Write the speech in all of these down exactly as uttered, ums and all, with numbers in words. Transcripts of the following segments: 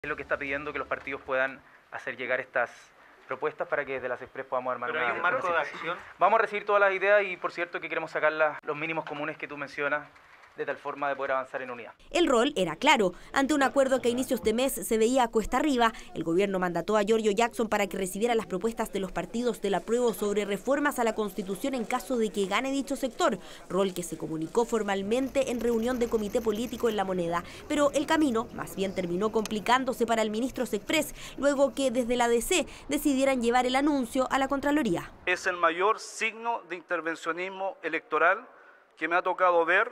Es lo que está pidiendo que los partidos puedan hacer llegar estas propuestas para que desde las Express podamos armar ¿Pero una... hay un marco de acción? Vamos a recibir todas las ideas y por cierto que queremos sacar las, los mínimos comunes que tú mencionas, de tal forma de poder avanzar en unidad. El rol era claro. Ante un acuerdo que a inicios de mes se veía cuesta arriba, el gobierno mandató a Giorgio Jackson para que recibiera las propuestas de los partidos del apruebo sobre reformas a la Constitución en caso de que gane dicho sector, rol que se comunicó formalmente en reunión de comité político en La Moneda. Pero el camino más bien terminó complicándose para el ministro Sexpress, luego que desde la D C decidieran llevar el anuncio a la Contraloría. Es el mayor signo de intervencionismo electoral que me ha tocado ver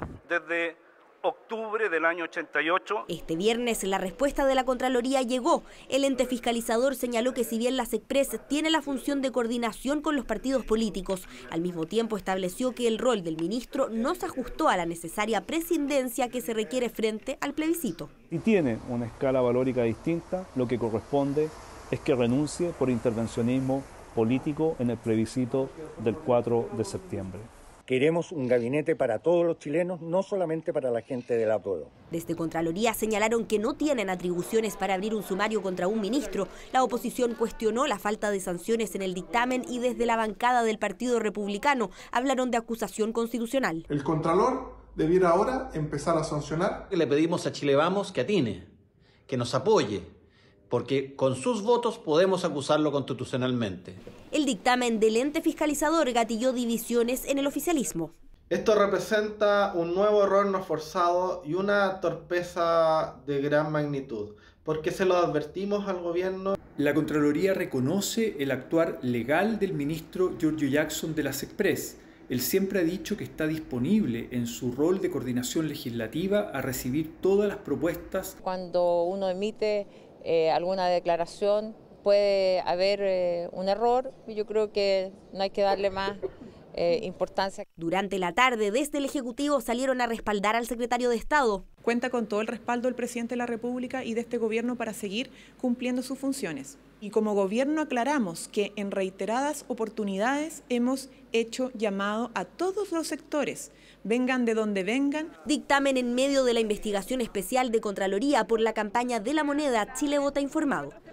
desde octubre del año ochenta y ocho. Este viernes la respuesta de la Contraloría llegó. El ente fiscalizador señaló que si bien la Sexpress tiene la función de coordinación con los partidos políticos, al mismo tiempo estableció que el rol del ministro no se ajustó a la necesaria prescindencia que se requiere frente al plebiscito. Y tiene una escala valórica distinta, lo que corresponde es que renuncie por intervencionismo político en el plebiscito del cuatro de septiembre. Queremos un gabinete para todos los chilenos, no solamente para la gente del apruebo. Desde Contraloría señalaron que no tienen atribuciones para abrir un sumario contra un ministro. La oposición cuestionó la falta de sanciones en el dictamen y desde la bancada del Partido Republicano hablaron de acusación constitucional. El Contralor debiera ahora empezar a sancionar. Le pedimos a Chile Vamos que atine, que nos apoye, porque con sus votos podemos acusarlo constitucionalmente. El dictamen del ente fiscalizador gatilló divisiones en el oficialismo. Esto representa un nuevo error no forzado y una torpeza de gran magnitud, porque se lo advertimos al gobierno. La Contraloría reconoce el actuar legal del ministro Giorgio Jackson de la Sexpress. Él siempre ha dicho que está disponible en su rol de coordinación legislativa a recibir todas las propuestas. Cuando uno emite eh, alguna declaración, puede haber eh, un error y yo creo que no hay que darle más eh, importancia. Durante la tarde, desde el Ejecutivo salieron a respaldar al secretario de Estado. Cuenta con todo el respaldo del presidente de la República y de este gobierno para seguir cumpliendo sus funciones. Y como gobierno aclaramos que en reiteradas oportunidades hemos hecho llamado a todos los sectores, vengan de donde vengan. Dictamen en medio de la investigación especial de Contraloría por la campaña de La Moneda, Chile Vota Informado.